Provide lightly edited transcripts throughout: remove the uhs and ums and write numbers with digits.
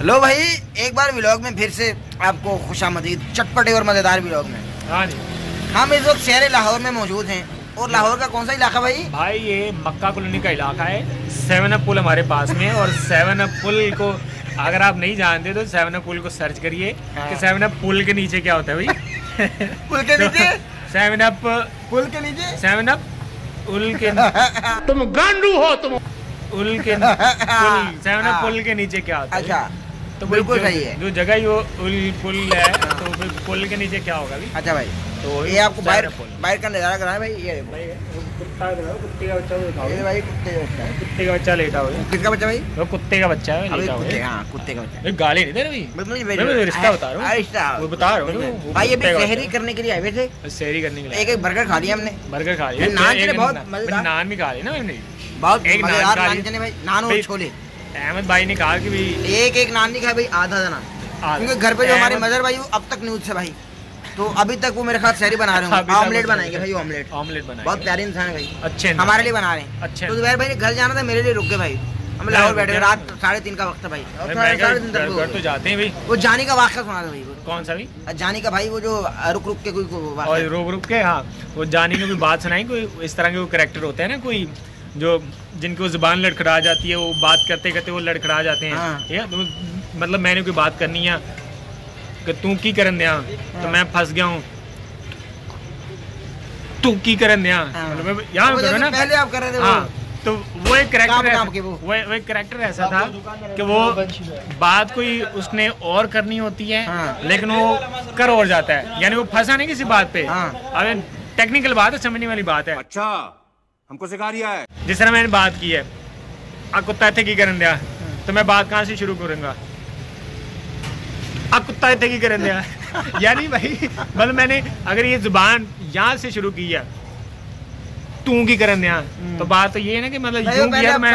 लो भाई, एक बार व्लॉग में फिर से आपको खुशामदीद, चटपटे और मजेदार व्लॉग में। हाँ जी, हम इस वक्त शहर लाहौर में मौजूद हैं। और लाहौर का कौन सा इलाका भाई? भाई ये मक्का कॉलोनी का इलाका है। 7 अप पुल हमारे पास में है। और 7 अप पुल को अगर आप नहीं जानते तो 7 अप पुल को सर्च करिए कि 7 अप पुल के नीचे क्या होता है भाई। पुल के नीचे 7 अप पुल के नीचे 7 अप पुल के तुम गांडू हो तुम। पुल के 7 अप पुल के नीचे क्या होता है? अच्छा, तो बिल्कुल सही है। जो जगह ही वो पुल है तो फिर पुल के नीचे क्या होगा भाई? अच्छा भाई, तो ये आपको बाहर का नजारा कराए भाई। ये देखो कुत्ते का बच्चा दिखाओ। ये भाई कुत्ते का बच्चा है। कुत्ते का बच्चा लेटा हुआ है। किसका बच्चा भाई? वो कुत्ते का बच्चा है, अभी लेटा हुआ कुत्ते, है। हाँ कुत्ते का बच्चा। गाली नहीं दे रही मैं रिश्ता बता रहा हूँ। रिश्ता वो बता रहा हूँ भाई। अभी शहरी करने के लिए आए हुए थे, शहरी करने के लिए। एक बर्गर खा लिया हमने। बर्गर खा लिया, नान भी खा ली ना मैंने। बहुत एक नान मजेदार खा नान ली। चने भाई, नान और छोले। अहमद भाई ने कहा कि भाई एक नान नहीं खाया भाई, आधा नान। क्योंकि घर पे जो हमारे मदर भाई वो अब तक न्यूज से भाई, तो अभी तक वो मेरे साथ शहरी बना रहे हैं। ऑमलेट बनाएंगे भाई, ऑमलेट बनाएंगे। बहुत प्यारे इंसान है भाई, अच्छे हमारे लिए बना रहे हैं। अच्छे। तो जुबैर भाई ने घर जाना था, मेरे लिए रुक गए भाई। हम लाहौर बैठे, रात 3:30 का वक्त है भाई। घर तो जाते हैं भाई। वो जानी का वाक़या सुना था भाई। कौन सा भी? जानी का भाई, वो जो रुक के कोई और रुक के, हाँ वो जानी ने कोई बात सुनाई। कोई इस तरह के वो कैरेक्टर होते हैं ना, कोई जो जिनको जुबान लड़खड़ा जाती है, वो बात करते करते वो लड़खड़ा जाते हैं। ठीक है, तो मतलब मैंने कोई बात करनी है कि तू की करन दिया, तो मैं फंस गया हूँ। तू की करन दिया, मतलब यहाँ करो ना, पहले आप कर रहे थे। हाँ, तो वो एक कैरेक्टर ऐसा था कि वो बात कोई उसने और करनी होती है, लेकिन वो कर और जाता है। यानी वो फंसा नहीं किसी बात पे। अब टेक्निकल बात है, समझने वाली बात है। अच्छा, हमको सिखा रिया है। जिस तरह मैंने बात की है, आ कुत्ता इतने की करन दिया, तो मैं बात कहाँ से शुरू करूंगा? आ कुत्ता इतने की करन दिया यानी भाई, मतलब मैंने अगर ये जुबान यहाँ से शुरू की है, तू की करन दिया, तो बात तो ये है ना कि मतलब यूं किया मैं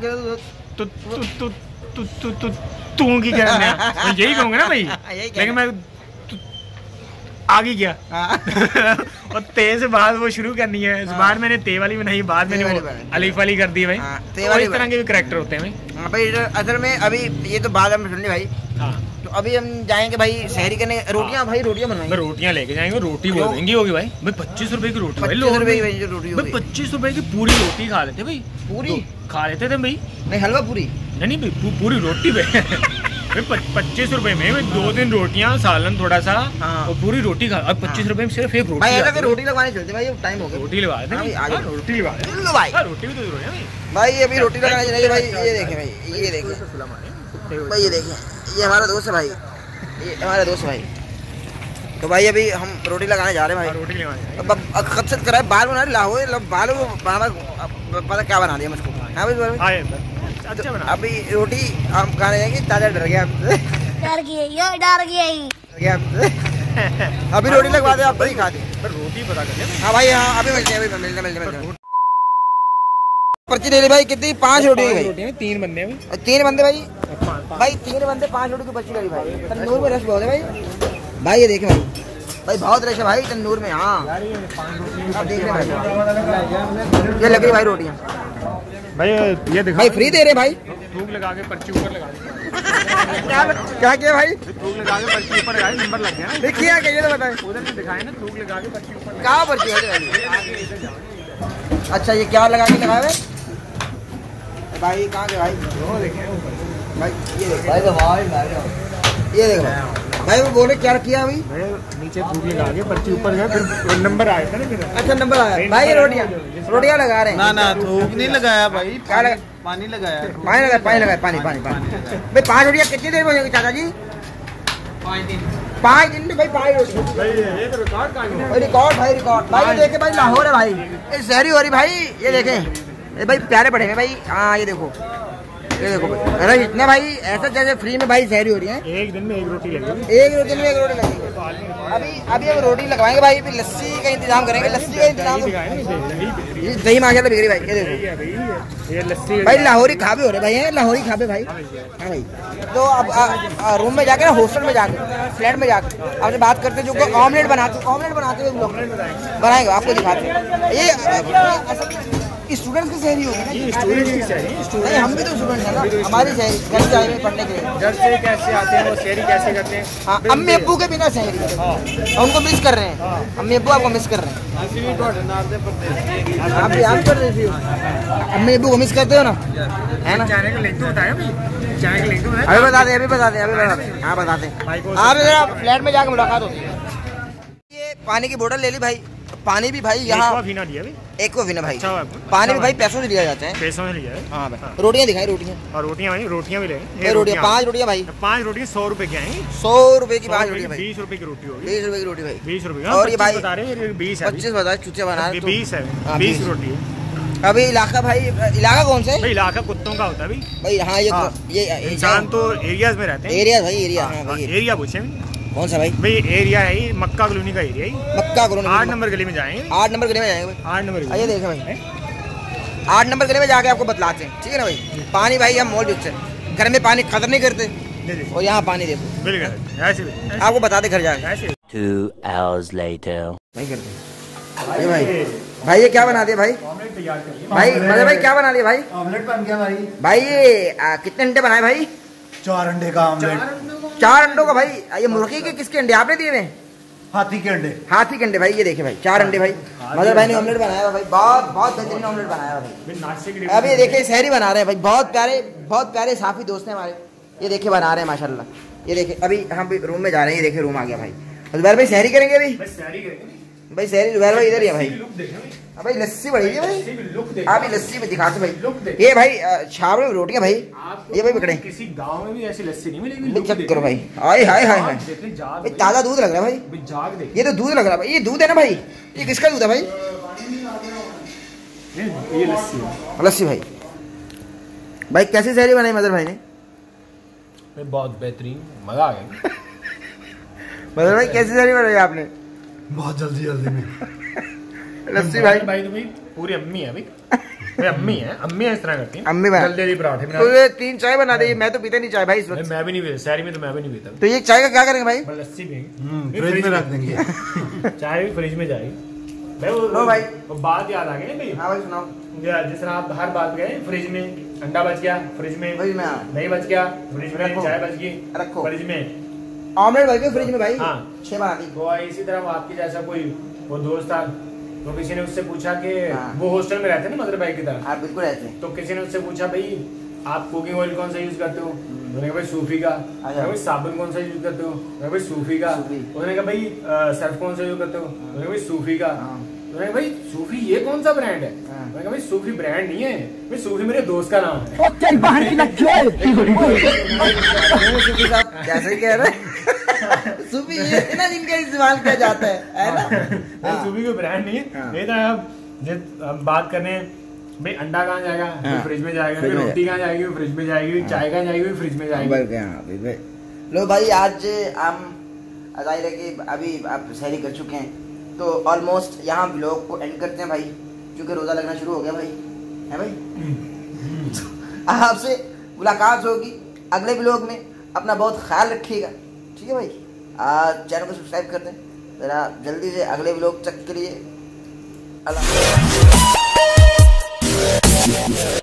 तू की करन दिया, मैं यही कहूँगा ना भाई। लेकिन मैं आगे गया और ते से बाद वो शुरू करनी है। जुबान मैंने ते वाली बनाई, बाद मैंने अलीफ वाली कर दी भाई। तो इस तरह के भी करैक्टर होते हैं भाई। असल में अभी ये तो बात हमने सुन ली भाई। तो अभी हम जाएंगे भाई शहरी करने। रोटियां भाई, रोटियां बनवाएंगे। रोटियां लेके जाएंगे। रोटी बहुत महंगी होगी भाई। 25 रुपए की रोटी भाई। 25 रुपए की रोटी होगी। 25 रुपए की पूरी रोटी खा लेते भाई। पूरी खा लेते थे भाई। नहीं, हलवा पूरी नहीं भाई, पूरी रोटी भाई। 25 रुपए में 2-3 रोटियां, सालन थोड़ा सा, और पूरी रोटी खा। अब 25 रुपए में सिर्फ एक रोटी भाई। ऐसा रोटी लगवाने चलते भाई, टाइम हो गया। रोटी लगा देते हैं, रोटी लगा देते लो भाई। रोटी भी तो जरूरी है भाई। भाई अभी रोटी लगाने चलेंगे भाई। ये देखें भाई, ये देखें भाई, ये देखें, ये हमारा दोस्त है भाई, ये हमारा दोस्त भाई। तो भाई अभी हम रोटी लगाने जा रहे हैं भाई। रोटी लगाने अब कब से कराए, बाल बना रहे लाहौर, बाल पता क्या बना दिया मुझको। हाँ भाई, अच्छा बना। अभी रोटी हम खाने जाएंगे। ताजा डर गया आपसे, डर गया। अभी रोटी लगवा दे, आप वही खा दे। रोटी पता कर। हाँ भाई, हाँ अभी मिलते हैं, मिलते। पर्ची ले ली भाई। कितनी? 5 रोटी भाई। 3 बंदे 3 बंदे भाई। भाई 3 बंदे 5 रोटी की पर्ची ले ली भाई। तंदूर में रश बहुत है भाई। ये देखें भाई, बहुत रश है भाई तंदूर में। हाँ अब देख रहे भाई, ये लग रही भाई रोटियाँ भाई। ये देखो भाई, फ्री दे रहे भाई। थूक लगा के पर्ची ऊपर लगा दी। क्या किया भाई? थूक लगा के पर्ची ऊपर लगाई, नंबर लग गया। देखिए क्या ये तो बताएं। उधर ने दिखाया ना, थूक लगा के पर्ची ऊपर। कहाँ पर्ची है? अच्छा, ये क्या लगा के लगाए भाई? कहाँ के भाई? भाई ये देखो भाई, वो बोले क्या किया अभी? नीचे थूक लगा के पर्ची ऊपर गया, फिर नंबर आया था ना फिर। अच्छा, नंबर आया भाई। रोटियां लगा रहे हैं। ना थूक नहीं लगाया भाई, क्या लगा? पानी लगाया। पानी भाई। 5 रोटियां कितनी देर में हो जाएगी चाचा जी? 5 दिन में भाई 5 रोटी भाई। ये तो रिकॉर्ड भाई। देखे भाई, लाहौर है भाई, ये शहरी हो रही भाई। ये देखें, ये भाई प्यारे पड़ेंगे भाई। हाँ ये देखो अरे इतने भाई, ऐसा जैसे फ्री में भाई शहरी हो रही है। एक दिन में एक रोटी लगेगी। एक रोटी में एक रोटी लगेगी। अभी हम रोटी लगवाएंगे भाई। फिर लस्सी का इंतजाम करेंगे। लस्सी का इंतजाम, दही माशाल्लाह बिक रही भाई। ये देखो, ये लस्सी भाई लाहौरी खाबे हो रहे भाई। लाहौरी खाबे भाई। हाँ भाई। तो अब रूम में जाके ना, हॉस्टल में जाके, फ्लैट में जाके आपसे बात करते हैं। जो ऑमलेट बनाते हुए लोग बनाएंगे, आपको दिखाते हैं। ये स्टूडेंट्स की शहरी होगी ना? ये स्टूडेंट्स की शहरी, नहीं, हम भी तो स्टूडेंट हैं ना, हमारी शहरी घर से आए हुए पढ़ने के लिए। घर से कैसे आते हैं वो शहरी कैसे करते हैं? हाँ, अम्मी अब्बू के बिना शहरी है। हाँ, और उनको मिस कर रहे हैं, अम्मी अब्बू आपको मिस कर रहे हैं। आप भी आप कर रहे हो, अम्मी अब्बू को मिस करते हो ना, है ना? चैनल का लिंक तो बताया भाई, चैनल का लिंक तो बताया। अभी बता दे, अभी बता दे, अभी बता दे। हाँ बताते हैं, आप जरा फ्लैट में जाकर मुलाकात होती है। ये पानी की बोतल ले ली भाई, पानी भी भाई यहाँ एक्वाफिना दिया भाई, एक्वाफिना भाई, अच्छा है, पानी भी भाई पैसों से लिया जाता है। पैसों से लिया है। हाँ भाई, रोटियाँ दिखाई, रोटियाँ और रोटियाँ भाई, रोटियाँ भी लेंगे। ये रोटियाँ 5 रोटियाँ भाई, 5 रोटियाँ 100 रुपए की आएंगी। 100 रुपए की 5 रोटियाँ भाई, 20 रुपए की रोटी होगी। 20 रुपए की रोटी भाई, 20 रुपए। और ये भाई बता रहे हैं 20 है, 25 बता, चूचे बना रहे 20 है, हाँ, 20 रोटी है। अभी इलाका भाई, इलाका कौन सा है भाई? इलाका कुत्तों का होता है भाई। हाँ, ये इंसान तो एरियाज में रहते हैं। एरिया भाई, एरिया। हाँ भाई, एरिया पूछे कौन सा भाई? भाई एरिया है ये मक्का कॉलोनी का एरिया है। मक्का कॉलोनी 8 नंबर गली में जाएंगे। 8 नंबर गली में जाएंगे भाई, 8 नंबर आइए देखें भाई, 8 नंबर गली में जाके आपको बतलाते हैं, ठीक है ना भाई? पानी भाई हम मॉल से घर में पानी खत्म नहीं करते, और यहाँ पानी देखो बिल्कुल ऐसे आपको बता दे घर जाके। ऐसे 2 hours later. नहीं करते ये भाई ये क्या बना दिया भाई? ऑमलेट तैयार कर लिया भाई मतलब भाई क्या बना दिया भाई? ऑमलेट बन गया भाई। भाई ये कितने अंडे बनाए भाई? 4 अंडे का ऑमलेट। 4 अंडों का भाई। ये मुर्गी के किसके अंडे आपने दिए हैं? हाथी के अंडे। हाथी के अंडे भाई, ये देखे भाई 4 अंडे भाई। मदर भाई ने ऑमलेट बनाया भाई, बहुत बहुत बेहतरीन ऑमलेट बनाया भाई। नाश्ते के अभी देखिए शहरी बना रहे हैं भाई, बहुत प्यारे साफी दोस्त हैं हमारे, ये देखिए बना रहे हैं माशाल्लाह। ये देखिए अभी हम भी रूम में जा रहे हैं, ये देखिए रूम आ गया भाई। जुबैर भाई शहरी करेंगे अभी भाई, शहरी जुबैर भाई इधर ही है भाई। अब भाई लस्सी बढ़ी है भाई, अभी लस्सी में दिखाते भाई। ये भाई छावड़े में रोटियां भाई, ये भाई पकड़े किसी गांव में भी ऐसी लस्सी नहीं मिलेगी। चेक करो भाई, हाय हाय हाय हाय भाई, ताजा दूध लग रहा है भाई, जाग देख, ये तो दूध लग रहा है भाई। ये दूध है ना भाई? ये किसका दूध है भाई? ये लस्सी है। लस्सी भाई। भाई कैसी शहरी बनाई मदर भाई ने? बहुत बेहतरीन, मजा आ गया। मदर भाई कैसी शहरी बनाई आपने? बहुत जल्दी में। लस्सी भाई भाई तो भाई पूरी अम्मी है भाई, अम्मी है इस तरह करती है। अम्मी भाई जल्दी पराठे में तो ये 3 चाय बना दे, मैं तो पीता नहीं चाय भाई इस वक्त। मैं भी नहीं पीता शहरी में, तो मैं भी नहीं पीता। तो ये चाय का क्या करेंगे भाई? लस्सी पियेंगे, फ्रिज में रख देंगे। चाय भी फ्रिज में जाएगी भाई। लो भाई, वो बात याद आ गई भाई। हाँ भाई सुनाओ। जिस तरह आप हर बात गए, फ्रिज में अंडा बच गया, फ्रिज में नहीं बच गया, फ्रिज में चाय बच गई, रखो फ्रिज में ऑमलेट बच गए फ्रिज में भाई। हाँ 6 बना दी। वो इसी तरह आपकी जैसा कोई वो दोस्त था, तो किसी ने उससे पूछा कि हाँ। वो हॉस्टल में रहते हैं ना मदर भाई की तरह। आप बिल्कुल ऐसे। तो किसी ने उससे पूछा भाई आप कुकिंग ऑयल कौन सा यूज करते हो? उन्होंने कहा भाई सूफी का। भाई साबुन कौन सा यूज करते हो? उन्होंने भाई सूफी का। उन्होंने कहा भाई सर्फ कौन सा यूज करते हो? उन्होंने भाई सूफी का। उन्होंने कहा भाई सूफी ये कौन सा ब्रांड है? उन्होंने कहा भाई सूफी ब्रांड नहीं है भाई, सूफी मेरे दोस्त का नाम है। सूफी साहब कैसे कह रहे? सूफी ये ना जिनका इस्तेमाल किया जाता है ना? सूफी कोई ब्रांड नहीं है। नहीं तो आप बात करने भाई अंडा कहाँ जाएगा? फ्रिज में जाएगा। रोटी कहाँ जाएगी? फ्रिज में जाएगी। चाय कहाँ जाएगी? फ्रिज में जाएगी। लो भाई आज हम जाहिर है कि अभी आप शहरी कर चुके हैं, तो ऑलमोस्ट यहाँ व्लॉग को एंड करते हैं भाई, क्योंकि रोजा लगना शुरू हो गया भाई, है भाई। आपसे मुलाकात होगी अगले व्लॉग में, अपना बहुत ख्याल रखिएगा, ठीक है भाई? आज चैनल को सब्सक्राइब कर दें जरा जल्दी से, अगले व्लॉग चेक के लिए। अल्लाह।